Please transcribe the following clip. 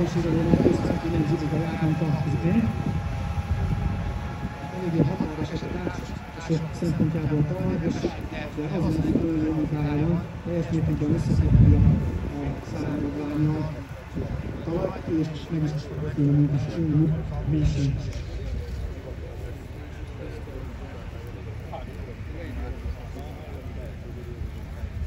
lehetőségre volna készíteni, hogy nem zsibig a lábunk a közben. Eléggé hatalmas esetlátsok szempontjából talaj, de azon a fölő munkájában teljes mértékben összeszedni a szállóványjal a talajt, és meg is finomít is mélységig.